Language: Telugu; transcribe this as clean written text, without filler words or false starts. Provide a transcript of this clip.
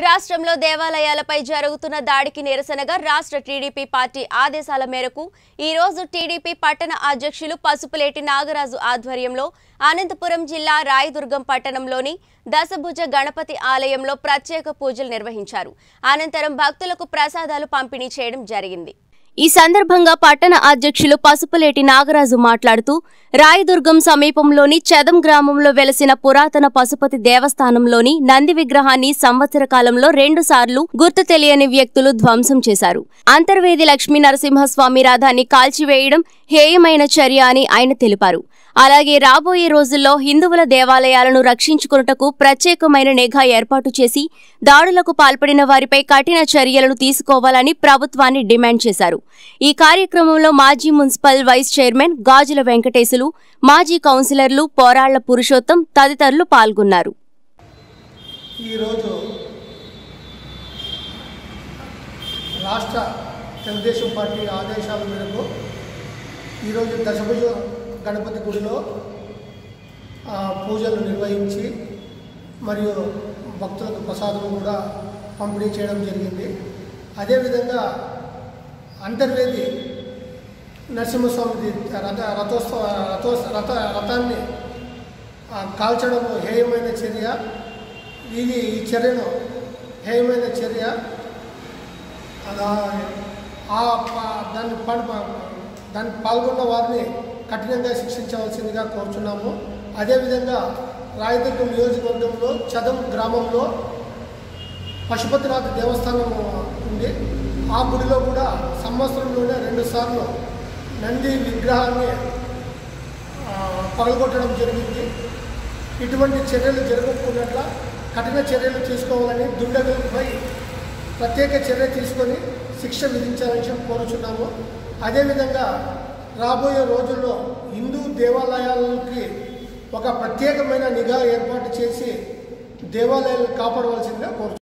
రాష్ట్రంలో దేవాలయాలపై జరుగుతున్న దాడికి నిరసనగా రాష్ట్ర టీడీపీ పార్టీ ఆదేశాల మేరకు ఈ రోజు టీడీపీ పట్టణ అధ్యక్షులు పసుపులేటి నాగరాజు ఆధ్వర్యంలో అనంతపురం జిల్లా రాయదుర్గం పట్టణంలోని దశభుజ గణపతి ఆలయంలో ప్రత్యేక పూజలు నిర్వహించారు. అనంతరం భక్తులకు ప్రసాదాలు పంపిణీ చేయడం జరిగింది. ఈ సందర్భంగా పట్టణ అధ్యక్షులు పసుపులేటి నాగరాజు మాట్లాడుతూ రాయదుర్గం సమీపంలోని చదం గ్రామంలో వెలసిన పురాతన పశుపతి దేవస్థానంలోని నంది విగ్రహాన్ని సంవత్సర కాలంలో 2 సార్లు గుర్తు తెలియని వ్యక్తులు ధ్వంసం చేశారు. అంతర్వేది లక్ష్మీ నరసింహస్వామి రథాన్ని కాల్చివేయడం హేయమైన చర్య అని ఆయన తెలిపారు. అలాగే రాబోయే రోజుల్లో హిందువుల దేవాలయాలను రక్షించుకొనుటకు ప్రత్యేకమైన నిఘా ఏర్పాటు చేసి దాడులకు పాల్పడిన వారిపై కఠిన చర్యలను తీసుకోవాలని ప్రభుత్వాన్ని డిమాండ్ చేశారు. ఈ కార్యక్రమంలో మాజీ municipal vice chairman Gajula Venkatesulu, మాజీ కౌన్సిలర్లు పోరాళ్ల పురుషోత్తం తదితరులు పాల్గొన్నారు. రాష్ట్ర తెలుగుదేశం పార్టీ ఆదేశాల మేరకు ఈరోజు దశభుజ గణపతి గుడిలో పూజలు నిర్వహించి మరియు భక్తులకు ప్రసాదం కూడా పంపిణీ చేయడం జరిగింది. అదేవిధంగా అంతర్వేది నరసింహస్వామి రథాన్ని కాల్చడం హేయమైన చర్య. ఈ చర్యను హేయమైన చర్య దానికి పాల్గొన్న వారిని కఠినంగా శిక్షించవలసిందిగా కోరుచున్నాము. అదేవిధంగా రాయదుర్గం నియోజకవర్గంలో చదం గ్రామంలో పశుపతినాథ దేవస్థానం ఉంది. ఆ గుడిలో కూడా సంవత్సరంలోనే 2 సార్లు నంది విగ్రహాన్ని పగలగొట్టడం జరిగింది. ఇటువంటి చర్యలు జరగకున్నట్ల కఠిన చర్యలు తీసుకోవాలని దుండగులపై ప్రత్యేక చర్య తీసుకొని శిక్ష విధించాలని కోరుచున్నాము. అదేవిధంగా రాబోయే రోజుల్లో హిందూ దేవాలయాలకి ఒక ప్రత్యేకమైన నిఘా ఏర్పాటు చేసి దేవాలయాలను కాపాడవలసిందిగా కోరుచున్నాము.